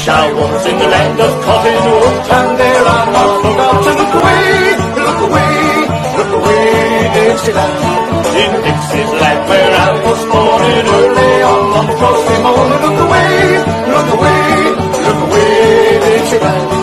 shy ones in the land of cottage wood, and there are not forgot to look away, look away, look away, Dixieland. In Dixie's land where I was born in early on frosty morn, look away, look away, look away, Dixieland.